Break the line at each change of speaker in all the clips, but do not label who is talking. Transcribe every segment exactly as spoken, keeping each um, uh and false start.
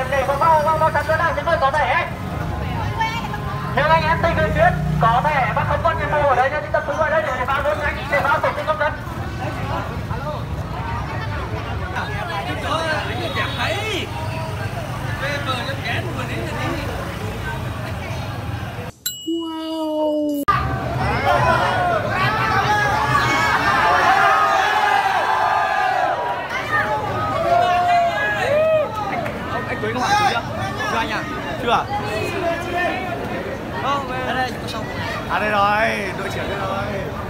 Để có bao bao bao sẵn nữa nào những người có thẻ. Nhưng anh em tình nguyện viên có thẻ mà không có nhiệm vụ ở đây thì tập trung vào đây để vào luôn anh để vào tổ chức công dân.
Wow.
Anh Tuấn không hỏi chưa? Chưa anh à? Chưa à? Không, đây đây có xong. À đây rồi, đội trưởng đây rồi.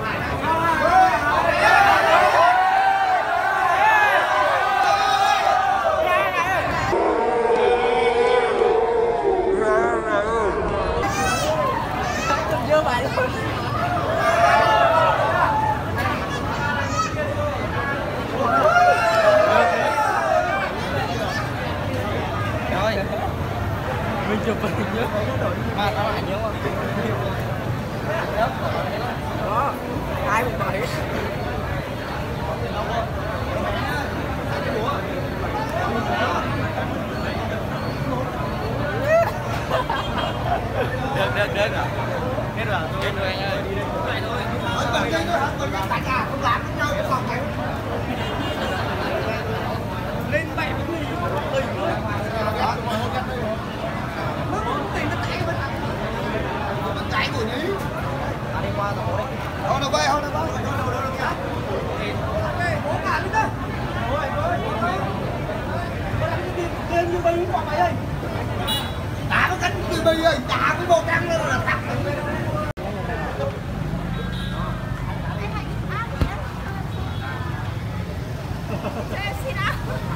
Chưa vậy luôn.
Mình chụp hình nhớ mà tao lại nhớ không?
Đó, hai một bảy.
Được được được rồi. Hết rồi, hết rồi anh ơi. Đi đây. Vậy thôi. Nói vậy thôi hả? Còn cả nhà không làm với nhau cái phòng này. Lên bảy mươi nghìn. Ơi. Chạy của nhí. Đi qua tổ đấy. Đâu đâu quay, đâu đâu đâu đâu đâu đâu. Bố cả đi đây. Rồi rồi. Lên như bây quả mày ơi. Đá nó cánh như bây ơi, đá cái bộ căng lên là thẳng.
Xin áo.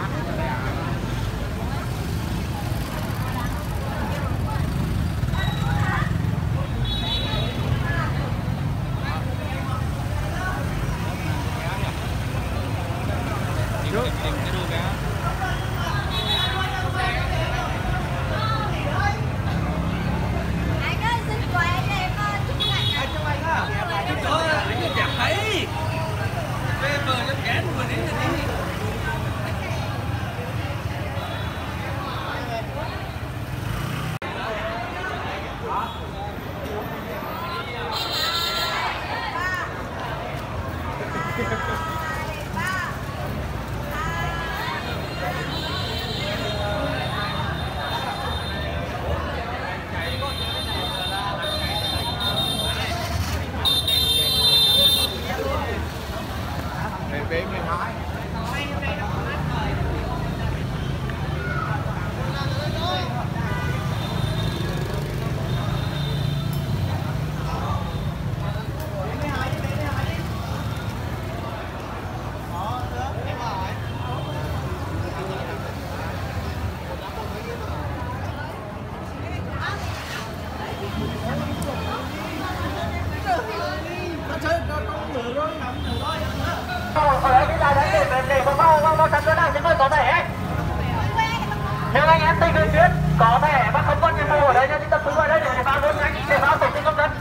Ở đây cái này đấy để để có bao bao bao sẵn nữa nào những người có thẻ. Nhưng anh em tình nguyện viên có thẻ mà không có nhiệm vụ ở đây thì tập trung vào đây để vào luôn anh để vào tổ chức công dân.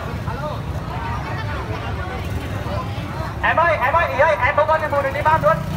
Em ơi, em ơi, ý ơi, em không có nhiệm vụ để đi bao luôn.